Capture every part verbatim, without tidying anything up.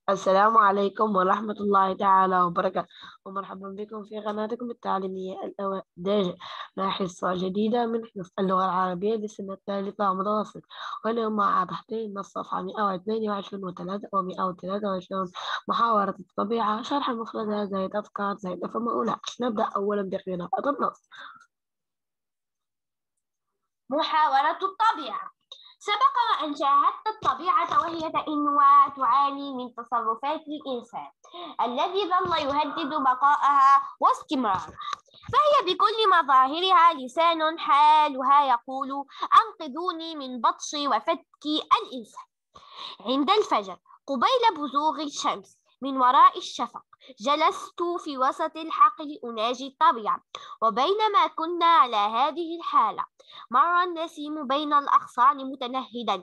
السلام عليكم ورحمة الله تعالى وبركاته، ومرحبا بكم في قناتكم التعليمية الأوداج مع حصة جديدة من حصص اللغة العربية للسنة الثالثة متوسط. واليوم مع تحضير من الصفحة مئة واثنين وعشرين وثلاثة ومئة وثلاثة وعشرين محاورة الطبيعة، شرح المفردات زائد أفكار زائد مفهومات. نبدأ أولا بقراءة النص. محاورة الطبيعة. سبق وأن شاهدت الطبيعة وهي تئن وتعاني من تصرفات الإنسان الذي ظل يهدد بقائها واستمرارها، فهي بكل مظاهرها لسان حالها يقول: أنقذوني من بطش وفتك الإنسان. عند الفجر قبيل بزوغ الشمس من وراء الشفق جلست في وسط الحقل أناجي الطبيعة، وبينما كنا على هذه الحالة مر النسيم بين الأغصان متنهدا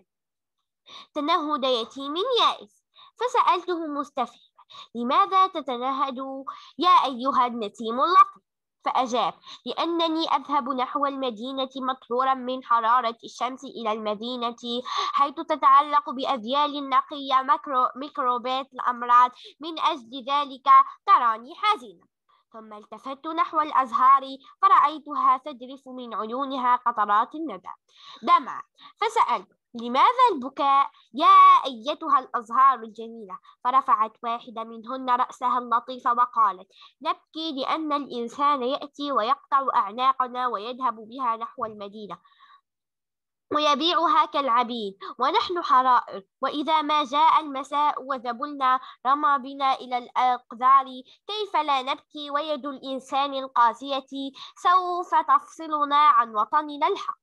تنهد يتيم يائس، فسألته مستفهما: لماذا تتنهد يا أيها النسيم اللطيف؟ فأجاب: لأنني أذهب نحو المدينة مطرورا من حرارة الشمس إلى المدينة حيث تتعلق بأذيال نقية ميكرو ميكروبات الأمراض، من أجل ذلك تراني حزينا. ثم التفت نحو الأزهار فرأيتها تذرف من عيونها قطرات الندى دمع، فسألت: لماذا البكاء يا أيتها الأزهار الجميلة؟ فرفعت واحدة منهن رأسها اللطيف وقالت: نبكي لأن الإنسان يأتي ويقطع أعناقنا ويذهب بها نحو المدينة ويبيعها كالعبيد ونحن حرائر، وإذا ما جاء المساء وذبلنا رمى بنا إلى الأقدار، كيف لا نبكي ويد الإنسان القاسية سوف تفصلنا عن وطننا الحق.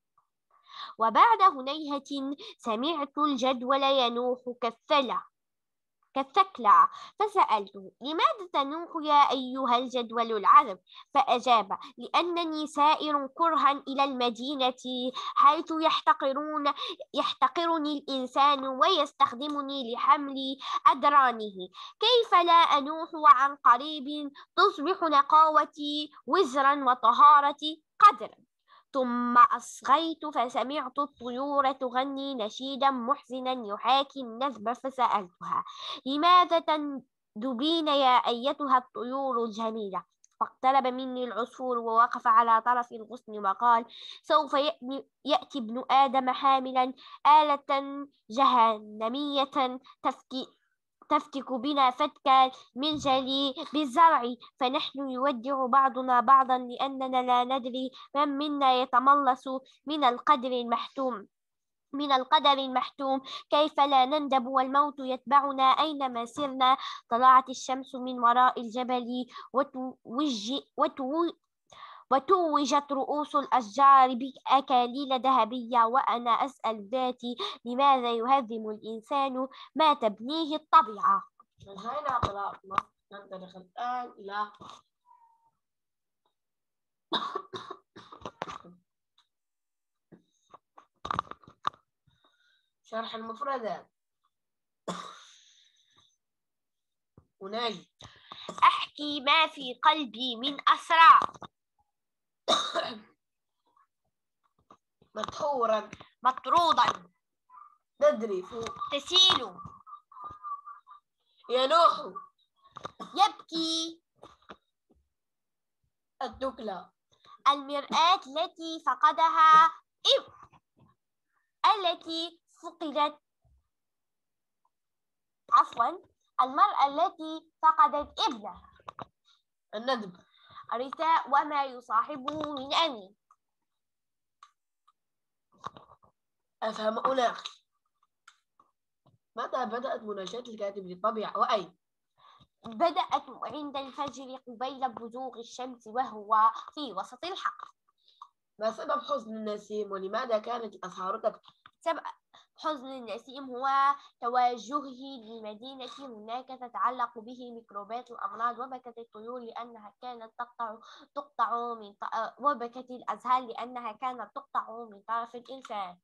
وبعد هنيهة سمعت الجدول ينوح كالثلى كالثكلى، فسألته: لماذا تنوح يا أيها الجدول العذب؟ فأجاب: لأنني سائر كرها إلى المدينة حيث يحتقرون يحتقرني الإنسان ويستخدمني لحمل أدرانه، كيف لا أنوح وعن قريب تصبح نقاوتي وزرا وطهارتي قدرا. ثم أصغيت فسمعت الطيور تغني نشيدا محزنا يحاكي النذب، فسألتها: لماذا تندبين يا أيتها الطيور الجميلة؟ فاقترب مني العصفور ووقف على طرف الغصن وقال: سوف يأتي ابن آدم حاملا آلة جهنمية تفكي تفتك بنا فتكا من جلي بالزرع، فنحن يودع بعضنا بعضا لأننا لا ندري من منا يتملص من القدر المحتوم من القدر المحتوم كيف لا نندب والموت يتبعنا أينما سرنا. طلعت الشمس من وراء الجبل وتوج وتو وتوجت رؤوس الأشجار بأكاليل ذهبية، وأنا أسأل ذاتي: لماذا يهزم الإنسان ما تبنيه الطبيعة؟ انتهينا قراءتنا. ننطلق الآن إلى شرح المفردات. أناجي: أحكي ما في قلبي من أسرار. مدحورا مطرودا. تذرف تسيل. ينوح يبكي. الدكلة المرآة التي فقدها إب التي فقدت عفوا المرأة التي فقدت ابنها. الندب الرثاء وما يصاحبه من أمين. أفهم أناقش: متى بدأت مناقشة الكاتب للطبيعة وأين؟ بدأت عند الفجر قبيل بزوغ الشمس وهو في وسط الحقل. ما سبب حزن النسيم ولماذا كانت الأزهار تبكي؟ سبب حزن النسيم هو توجهه للمدينة، هناك تتعلق به ميكروبات الأمراض، وبكت الطيور لأنها كانت تقطع تقطع من وبكت الأزهار لأنها كانت تقطع من طرف الإنسان.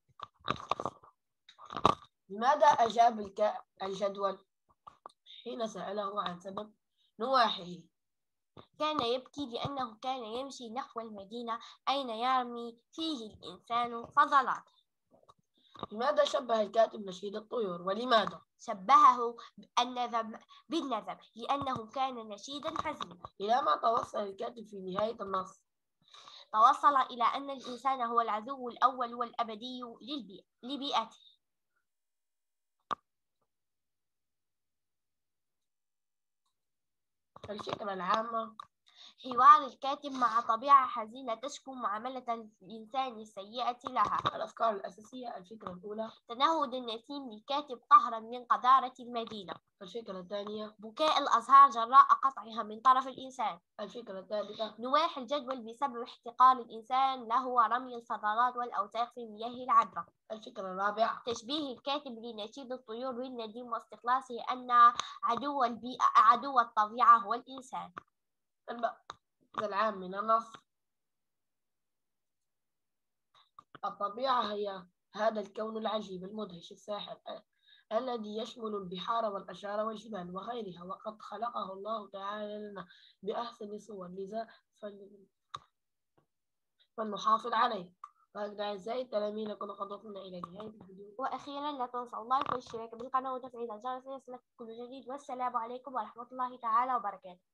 لماذا أجاب الك... الجدول حين سأله عن سبب نواحه؟ كان يبكي لأنه كان يمشي نحو المدينة أين يرمي فيه الإنسان فضلاته. لماذا شبه الكاتب نشيد الطيور ولماذا؟ شبهه النذم بالنذم لأنه كان نشيدا حزينا. إلى ما توصل الكاتب في نهاية النص؟ توصل إلى أن الإنسان هو العدو الأول والأبدي لبيئته. الفكرة العامة: حوار الكاتب مع طبيعة حزينة تشكو معاملة الإنسان السيئة لها. الأفكار الأساسية: الفكرة الأولى: تنهد النسيم للكاتب قهرا من قذارة المدينة. الفكرة الثانية: بكاء الأزهار جراء قطعها من طرف الإنسان. الفكرة الثالثة: نواح الجدول بسبب احتقار الإنسان له ورمي الفضلات والأوساخ في مياه العذبة. الفكرة الرابعة: تشبيه الكاتب لنشيد الطيور بالنديم واستخلاصه أن عدو البيئة عدو الطبيعة هو الإنسان. المأخذ العام من النص: الطبيعة هي هذا الكون العجيب المدهش الساحر الذي يشمل البحار والأشجار والجبال وغيرها، وقد خلقه الله تعالى لنا بأحسن صور، لذا فلنحافظ عليه. وهكذا أعزائي التلاميذ نكون قد وصلنا إلى نهاية الفيديو. وأخيرا لا تنسوا اللايك والاشتراك بالقناة وتفعيل الجرس ليصلكم كل جديد. والسلام عليكم ورحمة الله تعالى وبركاته.